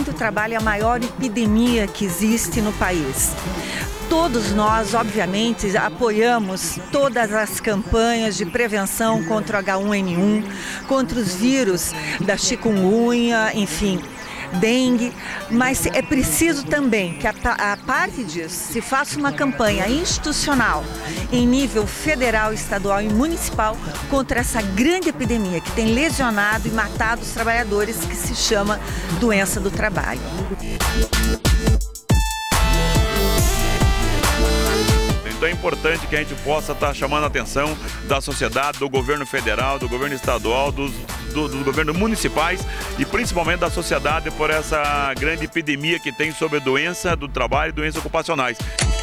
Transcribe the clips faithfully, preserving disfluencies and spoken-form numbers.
do trabalho é a maior epidemia que existe no país. Todos nós, obviamente, apoiamos todas as campanhas de prevenção contra o agá um ene um, contra os vírus da chikungunya, enfim, dengue, mas é preciso também que a, a parte disso se faça uma campanha institucional em nível federal, estadual e municipal contra essa grande epidemia que tem lesionado e matado os trabalhadores, que se chama doença do trabalho. Então é importante que a gente possa estar chamando a atenção da sociedade, do governo federal, do governo estadual, dos, do, dos governos municipais e principalmente da sociedade por essa grande epidemia que tem sobre a doença do trabalho e doenças ocupacionais.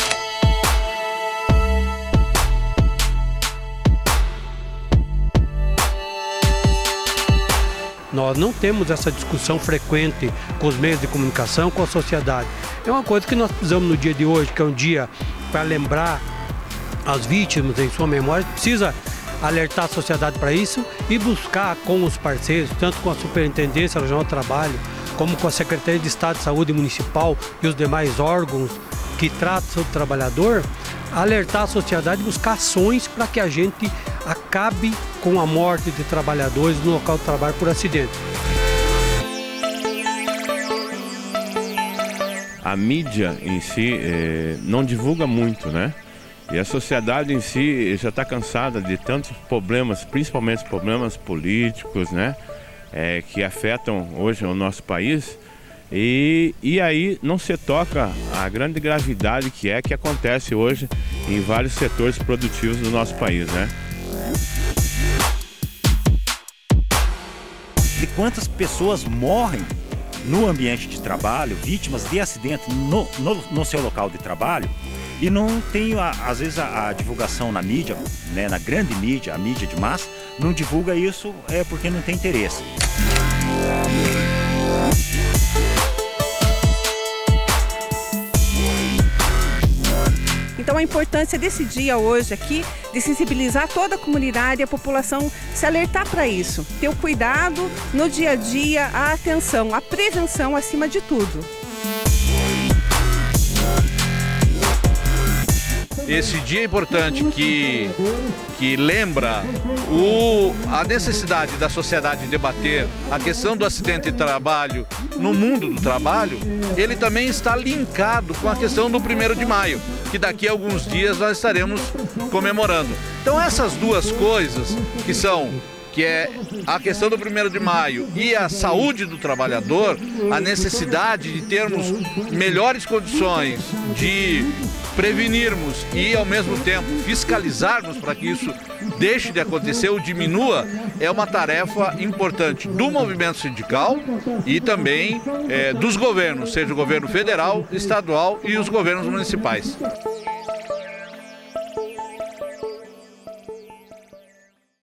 Nós não temos essa discussão frequente com os meios de comunicação, com a sociedade. É uma coisa que nós precisamos no dia de hoje, que é um dia para lembrar as vítimas em sua memória. Precisa alertar a sociedade para isso e buscar com os parceiros, tanto com a Superintendência Regional do Trabalho, como com a Secretaria de Estado de Saúde Municipal e os demais órgãos que tratam do trabalhador, alertar a sociedade e buscar ações para que a gente acabe com a morte de trabalhadores no local de trabalho por acidente. A mídia em si eh, não divulga muito, né? E a sociedade em si já está cansada de tantos problemas, principalmente problemas políticos, né? Eh, que afetam hoje o nosso país. E, e aí não se toca a grande gravidade que é que acontece hoje em vários setores produtivos do nosso país, né? De quantas pessoas morrem no ambiente de trabalho, vítimas de acidente no, no, no seu local de trabalho, e não tem, a, às vezes, a, a divulgação na mídia, né, na grande mídia, a mídia de massa, não divulga isso é porque não tem interesse. Então a importância desse dia hoje aqui, de sensibilizar toda a comunidade e a população, se alertar para isso. Ter o cuidado no dia a dia, a atenção, a prevenção acima de tudo. Esse dia é importante que, que lembra o, a necessidade da sociedade debater a questão do acidente de trabalho no mundo do trabalho. Ele também está linkado com a questão do primeiro de maio, que daqui a alguns dias nós estaremos comemorando. Então essas duas coisas, que são que é a questão do primeiro de maio e a saúde do trabalhador, a necessidade de termos melhores condições de prevenirmos e, ao mesmo tempo, fiscalizarmos para que isso deixe de acontecer ou diminua, é uma tarefa importante do movimento sindical e também é, dos governos, seja o governo federal, estadual e os governos municipais.